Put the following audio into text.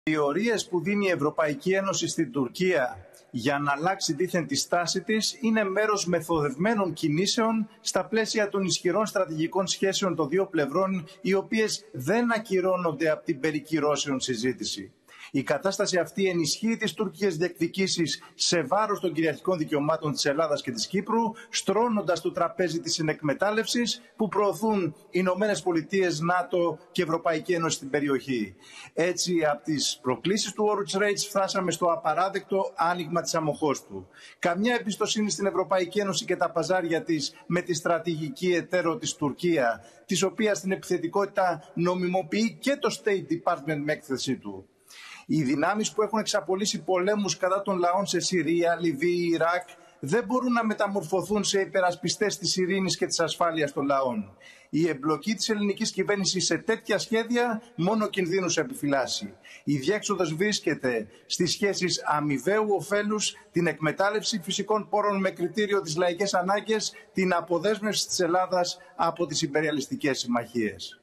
Οι ορίες που δίνει η Ευρωπαϊκή Ένωση στην Τουρκία για να αλλάξει δήθεν τη στάση της είναι μέρος μεθοδευμένων κινήσεων στα πλαίσια των ισχυρών στρατηγικών σχέσεων των δύο πλευρών, οι οποίες δεν ακυρώνονται από την περικυρώσεων συζήτηση. Η κατάσταση αυτή ενισχύει τις τουρκικές διεκδικήσεις σε βάρος των κυριαρχικών δικαιωμάτων της Ελλάδας και της Κύπρου, στρώνοντας το τραπέζι της συνεκμετάλλευσης που προωθούν οι Ηνωμένες Πολιτείες, ΝΑΤΟ και Ευρωπαϊκή Ένωση στην περιοχή. Έτσι, από τις προκλήσεις του όρου Rates φτάσαμε στο απαράδεκτο άνοιγμα της αμοχώστου. Καμιά εμπιστοσύνη στην Ευρωπαϊκή Ένωση και τα παζάρια της με τη στρατηγική εταίρο της Τουρκία, της οποίας την επιθετικότητα νομιμοποιεί και το State Department με έκθεσή του. Οι δυνάμεις που έχουν εξαπολύσει πολέμους κατά των λαών σε Συρία, Λιβύη, Ιράκ δεν μπορούν να μεταμορφωθούν σε υπερασπιστές της ειρήνης και της ασφάλειας των λαών. Η εμπλοκή της ελληνικής κυβέρνησης σε τέτοια σχέδια μόνο κινδύνους επιφυλάσσει. Η διέξοδος βρίσκεται στις σχέσεις αμοιβαίου ωφέλους, την εκμετάλλευση φυσικών πόρων με κριτήριο τις λαϊκές ανάγκες, την αποδέσμευση της Ελλάδας από τις ιμπεριαλιστικές συμμαχίες.